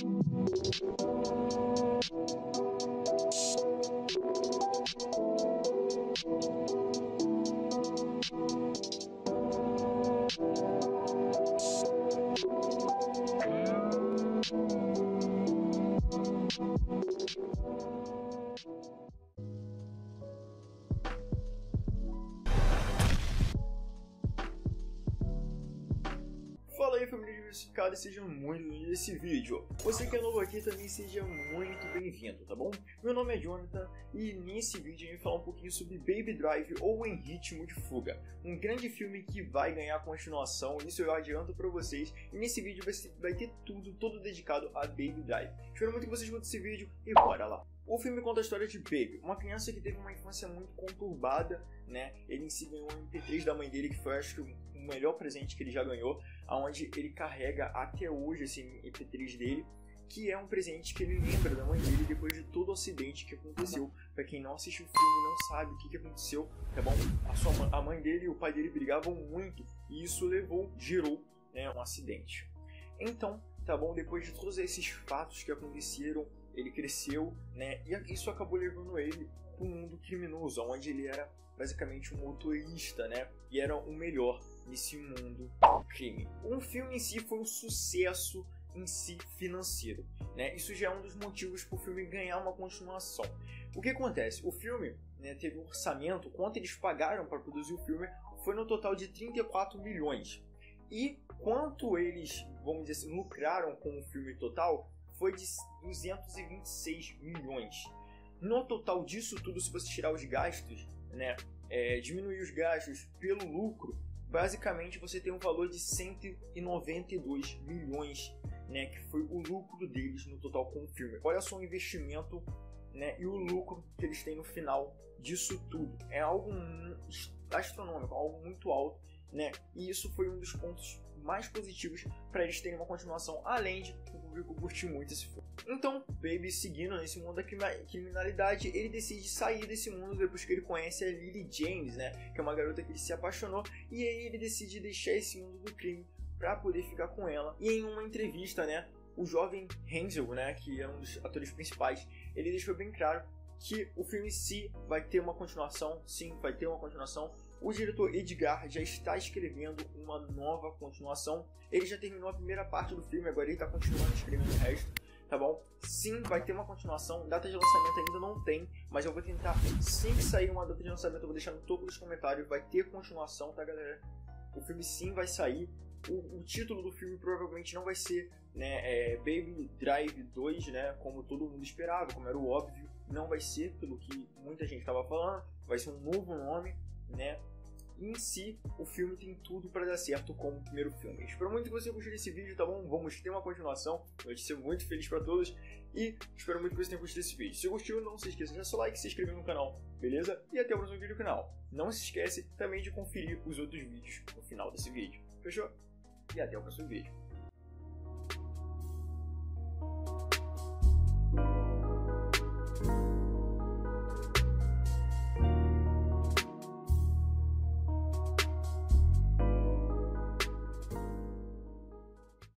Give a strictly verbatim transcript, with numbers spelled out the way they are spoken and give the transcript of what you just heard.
Fala aí, família diversificada, e sejam muito bem-vindos nesse vídeo. Você que é novo aqui também seja muito bem-vindo, tá bom? Meu nome é Jonathan e nesse vídeo a gente vai falar um pouquinho sobre Baby Drive ou Em Ritmo de Fuga, um grande filme que vai ganhar continuação, isso eu adianto pra vocês, e nesse vídeo vai, ser, vai ter tudo, todo dedicado a Baby Drive. Espero muito que vocês gostem desse vídeo e bora lá! O filme conta a história de Baby, uma criança que teve uma infância muito conturbada, né? Ele em si ganhou um M P três da mãe dele, que foi, acho que, o melhor presente que ele já ganhou, aonde ele carrega até hoje esse M P três dele, que é um presente que ele lembra da mãe dele depois de todo o acidente que aconteceu. Pra quem não assistiu o filme não sabe o que, que aconteceu, tá bom? A, sua, a mãe dele e o pai dele brigavam muito, e isso levou, gerou, né, um acidente. Então, tá bom? Depois de todos esses fatos que aconteceram, ele cresceu, né? E isso acabou levando ele para o mundo criminoso, onde ele era basicamente um motorista, né? E era o melhor nesse mundo do crime. O filme em si foi um sucesso em si financeiro, né? Isso já é um dos motivos para o filme ganhar uma continuação. O que acontece? O filme, né, teve um orçamento, quanto eles pagaram para produzir o filme, foi no total de trinta e quatro milhões. E quanto eles, vamos dizer assim, lucraram com o filme total, foi de duzentos e vinte e seis milhões. No total disso tudo, se você tirar os gastos, né, é, diminuir os gastos pelo lucro, basicamente você tem um valor de cento e noventa e dois milhões, né, que foi o lucro deles no total com o filme. Olha só o investimento, né, e o lucro que eles têm no final disso tudo. É algo astronômico, algo muito alto, né? E isso foi um dos pontos mais positivos para eles terem uma continuação, além de que o público curtiu muito esse filme. Então, Baby, seguindo nesse mundo da criminalidade, ele decide sair desse mundo depois que ele conhece a Lily James, né? Que é uma garota que ele se apaixonou, e aí ele decide deixar esse mundo do crime para poder ficar com ela. E em uma entrevista, né, o jovem Hansel, né, que é um dos atores principais, ele deixou bem claro que o filme em si vai ter uma continuação, sim, vai ter uma continuação. O diretor Edgar já está escrevendo uma nova continuação. Ele já terminou a primeira parte do filme, agora ele está continuando escrevendo o resto, tá bom? Sim, vai ter uma continuação. Data de lançamento ainda não tem, mas eu vou tentar, sempre que sair uma data de lançamento, eu vou deixar no topo dos comentários. Vai ter continuação, tá, galera? O filme sim vai sair. O, o título do filme provavelmente não vai ser, né, é, Baby Drive dois, né, como todo mundo esperava, como era o óbvio. Não vai ser, pelo que muita gente estava falando. Vai ser um novo nome, né? Em si, o filme tem tudo para dar certo como o primeiro filme. Espero muito que você gostou desse vídeo, tá bom? Vamos ter uma continuação. Vai ser muito feliz para todos. E espero muito que você tenha gostado desse vídeo. Se gostou, não se esqueça de deixar seu like e se inscrever no canal, beleza? E até o próximo vídeo do canal. Não se esquece também de conferir os outros vídeos no final desse vídeo. Fechou? E até o próximo vídeo.